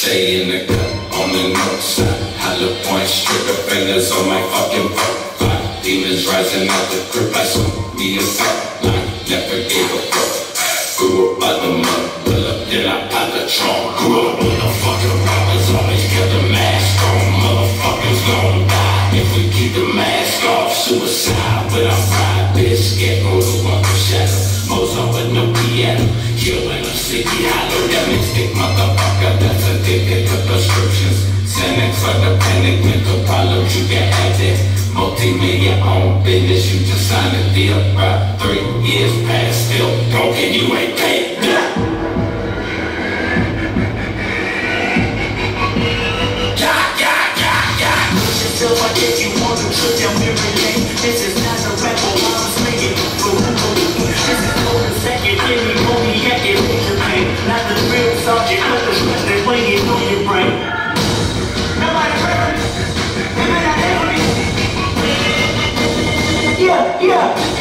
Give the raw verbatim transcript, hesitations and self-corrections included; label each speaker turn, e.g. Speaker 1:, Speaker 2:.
Speaker 1: Say in the cut, on the north side. Hollow points, trigger fingers on my fucking profile. Demons rising out the grip like some me a fuck line. Never gave a fuck. Grew up by the mud, pull up, then I pop the trunk. Grew up with the fucking robbers, always kept the mask on. Motherfuckers gon' die if we keep the mask off. Suicide without pride, bitch, get rolled to walk the shadow. Mozart with no piano, killing a sticky hollow. That mystic motherfucker that's addicted to prescriptions. Xanax for the panic, mental problems, you can have it. Multi-million owned business, you just signed a deal. Right, three years past, still broken, you ain't paid. Yeah, yeah, yeah, yeah. So I guess you want to trip down memory lane. This is not a rap, but I'm slinging. This is for the second, give me money, yeah, get picture pain. Not the real subject, but the stress that's weighing on your brain. Nobody tripping. Yeah, yeah.